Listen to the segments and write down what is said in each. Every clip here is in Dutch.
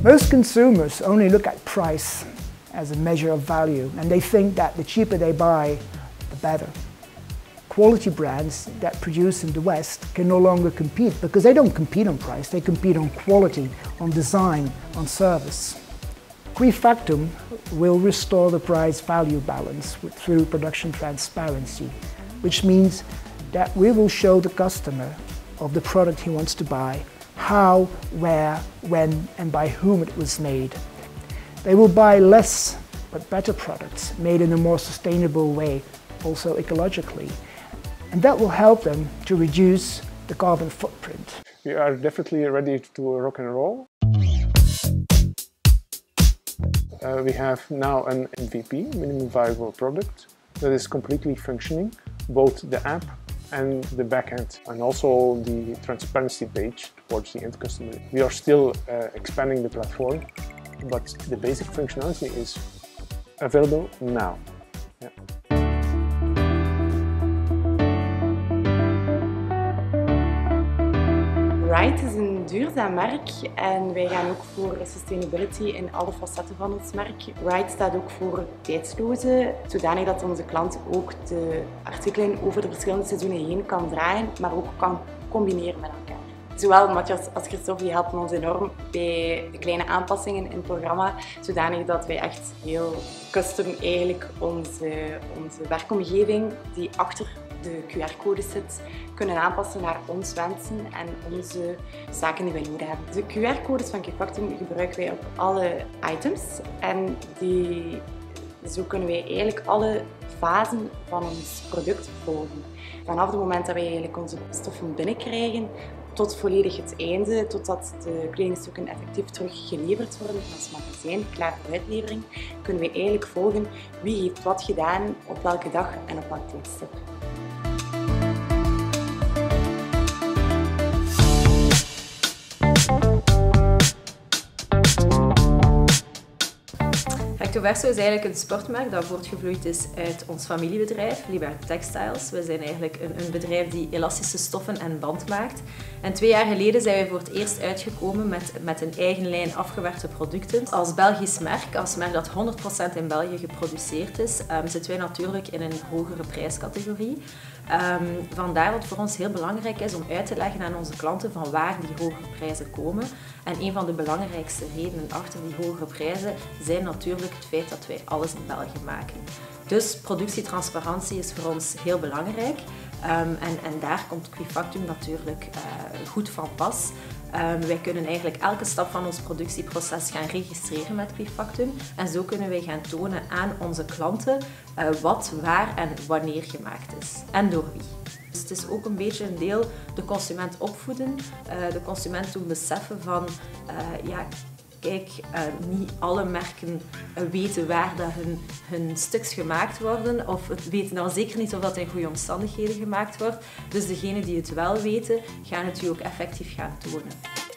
Most consumers only look at price as a measure of value, and they think that the cheaper they buy, the better. Quality brands that produce in the West can no longer compete because they don't compete on price, they compete on quality, on design, on service. Quifactum will restore the price-value balance through production transparency, which means that we will show the customer of the product he wants to buy how, where, when and by whom it was made. They will buy less but better products made in a more sustainable way, also ecologically. And that will help them to reduce the carbon footprint. We are definitely ready to rock and roll. We have now an MVP, minimum viable product, that is completely functioning, both the app and the backend, and also the transparency page towards the end customer. We are still expanding the platform, but the basic functionality is available now. Yeah. Ride is een duurzaam merk en wij gaan ook voor sustainability in alle facetten van ons merk. Ride staat ook voor tijdsloze, zodanig dat onze klant ook de artikelen over de verschillende seizoenen heen kan draaien, maar ook kan combineren met elkaar. Zowel Matthias als Christophe die helpen ons enorm bij de kleine aanpassingen in het programma, zodanig dat wij echt heel custom eigenlijk onze werkomgeving die achter de QR-codes zit, kunnen aanpassen naar ons wensen en onze zaken die wij nodig hebben. De QR-codes van Quifactum gebruiken wij op alle items en zo kunnen wij eigenlijk alle fasen van ons product volgen. Vanaf het moment dat wij eigenlijk onze stoffen binnenkrijgen tot volledig het einde, totdat de kledingstukken effectief terug geleverd worden in ons magazijn, klaar voor uitlevering, kunnen wij eigenlijk volgen wie heeft wat gedaan, op welke dag en op welk tijdstip. Recto-verso is eigenlijk een sportmerk dat voortgevloeid is uit ons familiebedrijf, Liberty Textiles. We zijn eigenlijk een bedrijf die elastische stoffen en band maakt. En 2 jaar geleden zijn wij voor het eerst uitgekomen met een eigen lijn afgewerkte producten. Als Belgisch merk, als merk dat 100% in België geproduceerd is, zitten wij natuurlijk in een hogere prijscategorie. Vandaar dat het voor ons heel belangrijk is om uit te leggen aan onze klanten van waar die hogere prijzen komen. En een van de belangrijkste redenen achter die hogere prijzen zijn natuurlijk het feit dat wij alles in België maken. Dus productietransparantie is voor ons heel belangrijk. En daar komt Quifactum natuurlijk goed van pas. Wij kunnen eigenlijk elke stap van ons productieproces gaan registreren met Quifactum. En zo kunnen wij gaan tonen aan onze klanten wat, waar en wanneer gemaakt is. En door wie. Dus het is ook een beetje een deel de consument opvoeden. De consument doen beseffen van kijk, niet alle merken weten waar dat hun stuks gemaakt worden, of weten dan zeker niet of dat in goede omstandigheden gemaakt wordt. Dus degenen die het wel weten, gaan het u ook effectief gaan tonen.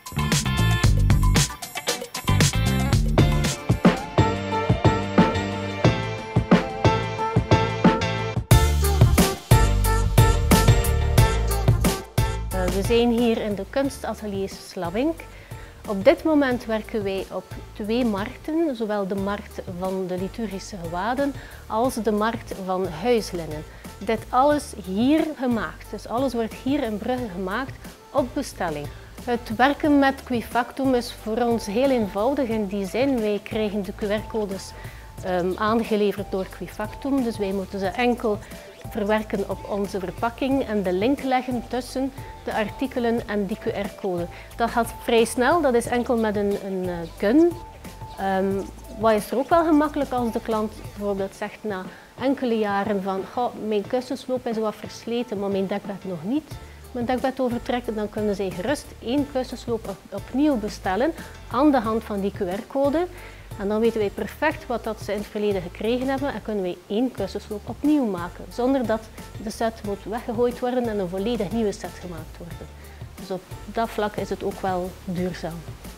We zijn hier in de kunstatelier Slavink. Op dit moment werken wij op 2 markten, zowel de markt van de liturgische gewaden als de markt van huislinnen. Dit alles hier gemaakt, dus alles wordt hier in Brugge gemaakt op bestelling. Het werken met Quifactum is voor ons heel eenvoudig in die zin. Wij krijgen de QR-codes aangeleverd door Quifactum, dus wij moeten ze enkel verwerken op onze verpakking en de link leggen tussen de artikelen en die QR-code. Dat gaat vrij snel, dat is enkel met een gun. Wat is er ook wel gemakkelijk als de klant bijvoorbeeld zegt na enkele jaren van mijn kussensloop is wat versleten, maar mijn dekbed nog niet. Mijn dekbed overtrekt, dan kunnen zij gerust 1 kussensloop opnieuw bestellen aan de hand van die QR-code. En dan weten wij perfect wat dat ze in het verleden gekregen hebben en kunnen wij 1 kussensloop opnieuw maken, zonder dat de set moet weggegooid worden en een volledig nieuwe set gemaakt worden. Dus op dat vlak is het ook wel duurzaam.